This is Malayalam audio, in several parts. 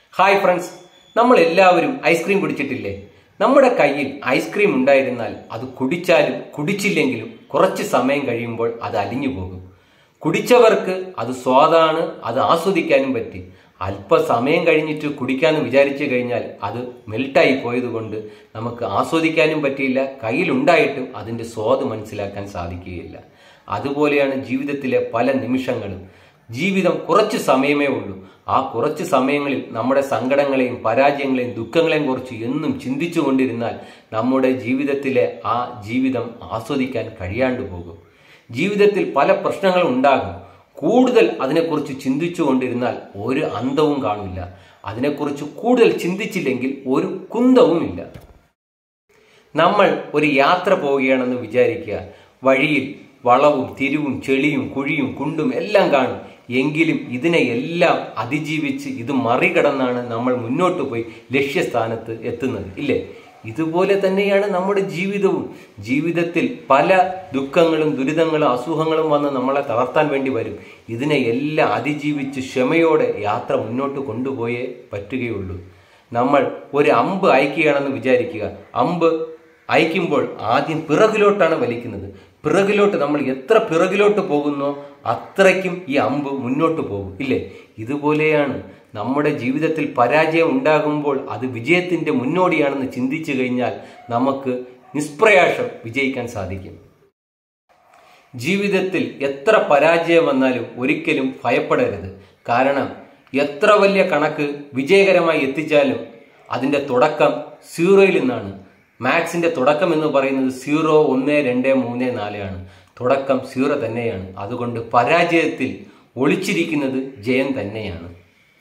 ഹായ് ഫ്രണ്ട്സ്, നമ്മൾ എല്ലാവരും ഐസ്ക്രീം കുടിച്ചിട്ടില്ലേ? നമ്മുടെ കയ്യിൽ ഐസ്ക്രീം ഉണ്ടായിരുന്നാൽ അത് കുടിച്ചാലും കുടിച്ചില്ലെങ്കിലും കുറച്ച് സമയം കഴിയുമ്പോൾ അത് അലിഞ്ഞു പോകും. കുടിച്ചവർക്ക് അത് സ്വാദാണ്, അത് ആസ്വദിക്കാനും പറ്റി. അല്പസമയം കഴിഞ്ഞിട്ട് കുടിക്കാമെന്ന് വിചാരിച്ചു കഴിഞ്ഞാൽ അത് മെൽട്ടായി പോയതുകൊണ്ട് നമുക്ക് ആസ്വദിക്കാനും പറ്റിയില്ല, കയ്യിലുണ്ടായിട്ടും അതിൻ്റെ സ്വാദ് മനസ്സിലാക്കാൻ സാധിക്കുകയില്ല. അതുപോലെയാണ് ജീവിതത്തിലെ പല നിമിഷങ്ങളും. ജീവിതം കുറച്ച് സമയമേ ഉള്ളൂ. ആ കുറച്ച് സമയങ്ങളിൽ നമ്മുടെ സങ്കടങ്ങളെയും പരാജയങ്ങളെയും ദുഃഖങ്ങളെയും കുറിച്ച് എന്നും ചിന്തിച്ചു കൊണ്ടിരുന്നാൽ നമ്മുടെ ജീവിതത്തിലെ ആ ജീവിതം ആസ്വദിക്കാൻ കഴിയാണ്ട് പോകും. ജീവിതത്തിൽ പല പ്രശ്നങ്ങളും ഉണ്ടാകും. കൂടുതൽ അതിനെക്കുറിച്ച് ചിന്തിച്ചു കൊണ്ടിരുന്നാൽ ഒരു അന്തവും കാണില്ല. അതിനെക്കുറിച്ച് കൂടുതൽ ചിന്തിച്ചില്ലെങ്കിൽ ഒരു കുന്തവുമില്ല. നമ്മൾ ഒരു യാത്ര പോവുകയാണെന്ന് വിചാരിക്കുക. വഴിയിൽ വളവും തിരിവും ചെളിയും കുഴിയും കുണ്ടും എല്ലാം കാണും. എങ്കിലും ഇതിനെയെല്ലാം അതിജീവിച്ച് ഇത് മറികടന്നാണ് നമ്മൾ മുന്നോട്ട് പോയി ലക്ഷ്യസ്ഥാനത്ത് എത്തുന്നത്, ഇല്ലേ? ഇതുപോലെ തന്നെയാണ് നമ്മുടെ ജീവിതവും. ജീവിതത്തിൽ പല ദുഃഖങ്ങളും ദുരിതങ്ങളും അസുഖങ്ങളും വന്ന് നമ്മളെ തളർത്താൻ വേണ്ടി വരും. ഇതിനെയെല്ലാം അതിജീവിച്ച് ക്ഷമയോടെ യാത്ര മുന്നോട്ട് കൊണ്ടുപോയേ പറ്റുകയുള്ളൂ. നമ്മൾ ഒരു അമ്പ് അയക്കുകയാണെന്ന് വിചാരിക്കുക. അമ്പ് അയക്കുമ്പോൾ ആദ്യം പിറകിലോട്ടാണ് വലിക്കുന്നത്. പിറകിലോട്ട് നമ്മൾ എത്ര പിറകിലോട്ട് പോകുന്നോ അത്രയ്ക്കും ഈ അമ്പ് മുന്നോട്ട് പോകും, ഇല്ലേ? ഇതുപോലെയാണ് നമ്മുടെ ജീവിതത്തിൽ പരാജയം ഉണ്ടാകുമ്പോൾ അത് വിജയത്തിൻ്റെ മുന്നോടിയാണെന്ന് ചിന്തിച്ചു കഴിഞ്ഞാൽ നമുക്ക് നിഷ്പ്രയാസം വിജയിക്കാൻ സാധിക്കും. ജീവിതത്തിൽ എത്ര പരാജയം വന്നാലും ഒരിക്കലും ഭയപ്പെടരുത്. കാരണം എത്ര വലിയ കണക്ക് വിജയകരമായി എത്തിച്ചാലും അതിൻ്റെ തുടക്കം സീറോയിൽ നിന്നാണ്. മാത്സിന്റെ തുടക്കം എന്ന് പറയുന്നത് 0, 1, 2, 3, 4 ആണ്. തുടക്കം 0 തന്നെയാണ്. അതുകൊണ്ട് പരാജയത്തിൽ ഒളിച്ചിരിക്കുന്നത് ജയം തന്നെയാണ്.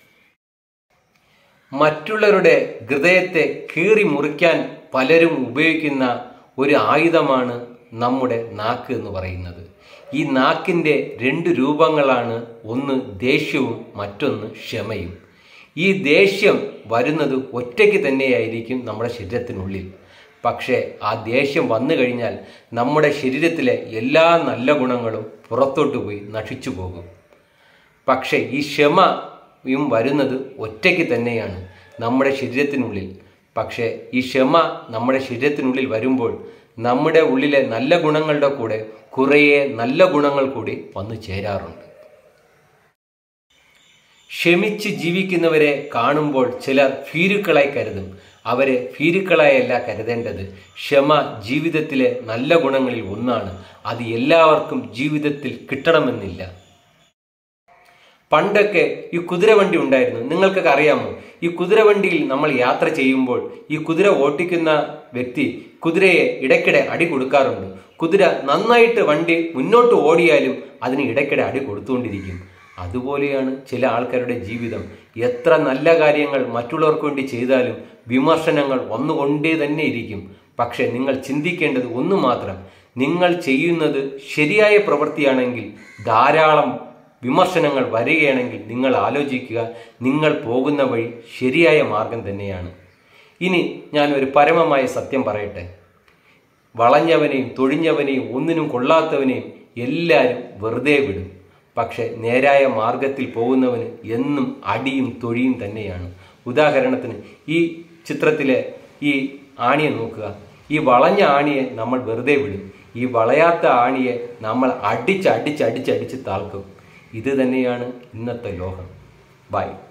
മറ്റുള്ളവരുടെ ഹൃദയത്തെ കീറി മുറിക്കാൻ പലരും ഉപയോഗിക്കുന്ന ഒരു ആയുധമാണ് നമ്മുടെ നാക്ക് എന്ന് പറയുന്നത്. ഈ നാക്കിൻ്റെ 2 രൂപങ്ങളാണ്. ഒന്ന് ദേഷ്യവും മറ്റൊന്ന് ക്ഷമയും. ഈ ദേഷ്യം വരുന്നത് ഒറ്റയ്ക്ക് തന്നെയായിരിക്കും നമ്മുടെ ശരീരത്തിനുള്ളിൽ. പക്ഷേ ആ ദേഷ്യം വന്നു കഴിഞ്ഞാൽ നമ്മുടെ ശരീരത്തിലെ എല്ലാ നല്ല ഗുണങ്ങളും പുറത്തോട്ട് പോയി നശിച്ചു പോകും. പക്ഷേ ഈ ക്ഷമയും വരുന്നത് ഒറ്റയ്ക്ക് തന്നെയാണ് നമ്മുടെ ശരീരത്തിനുള്ളിൽ. പക്ഷേ ഈ ക്ഷമ നമ്മുടെ ശരീരത്തിനുള്ളിൽ വരുമ്പോൾ നമ്മുടെ ഉള്ളിലെ നല്ല ഗുണങ്ങളുടെ കൂടെ കുറേ നല്ല ഗുണങ്ങൾ കൂടി വന്നു ചേരാറുണ്ട്. ക്ഷമിച്ച് ജീവിക്കുന്നവരെ കാണുമ്പോൾ ചിലർ ഭീരുക്കളായി കരുതും. അവരെ ഭീരുക്കളായല്ല കരുതേണ്ടത്. ക്ഷമ ജീവിതത്തിലെ നല്ല ഗുണങ്ങളിൽ ഒന്നാണ്. അത് എല്ലാവർക്കും ജീവിതത്തിൽ കിട്ടണമെന്നില്ല. പണ്ടൊക്കെ ഈ കുതിരവണ്ടി ഉണ്ടായിരുന്നു. നിങ്ങൾക്കൊക്കെ അറിയാമോ? ഈ കുതിരവണ്ടിയിൽ നമ്മൾ യാത്ര ചെയ്യുമ്പോൾ ഈ കുതിര ഓട്ടിക്കുന്ന വ്യക്തി കുതിരയെ ഇടയ്ക്കിടെ അടി കൊടുക്കാറുണ്ട്. കുതിര നന്നായിട്ട് വണ്ടി മുന്നോട്ട് ഓടിയാലും അതിന് ഇടയ്ക്കിടെ അടി കൊടുത്തുകൊണ്ടിരിക്കും. അതുപോലെയാണ് ചില ആൾക്കാരുടെ ജീവിതം. എത്ര നല്ല കാര്യങ്ങൾ മറ്റുള്ളവർക്ക് വേണ്ടി ചെയ്താലും വിമർശനങ്ങൾ വന്നുകൊണ്ടേ തന്നെ ഇരിക്കും. പക്ഷെ നിങ്ങൾ ചിന്തിക്കേണ്ടത് ഒന്ന് മാത്രം: നിങ്ങൾ ചെയ്യുന്നത് ശരിയായ പ്രവൃത്തിയാണെങ്കിൽ ധാരാളം വിമർശനങ്ങൾ വരികയാണെങ്കിൽ നിങ്ങൾ ആലോചിക്കുക, നിങ്ങൾ പോകുന്ന വഴി ശരിയായ മാർഗം തന്നെയാണ്. ഇനി ഞാൻ ഒരു പരമമായ സത്യം പറയട്ടെ. വളഞ്ഞവനെയും തൊഴിഞ്ഞവനെയും ഒന്നിനും കൊള്ളാത്തവനെയും എല്ലാവരും വെറുതെ വിടും. പക്ഷെ നേരായ മാർഗത്തിൽ പോകുന്നവന് എന്നും അടിയും തൊഴിയും തന്നെയാണ്. ഉദാഹരണത്തിന് ഈ ചിത്രത്തിലെ ഈ ആണിയെ നോക്കുക. ഈ വളഞ്ഞ ആണിയെ നമ്മൾ വെറുതെ വിടും. ഈ വളയാത്ത ആണിയെ നമ്മൾ അടിച്ച് താഴ്ക്കും. ഇത് തന്നെയാണ് ഇന്നത്തെ ലോകം. ബൈ.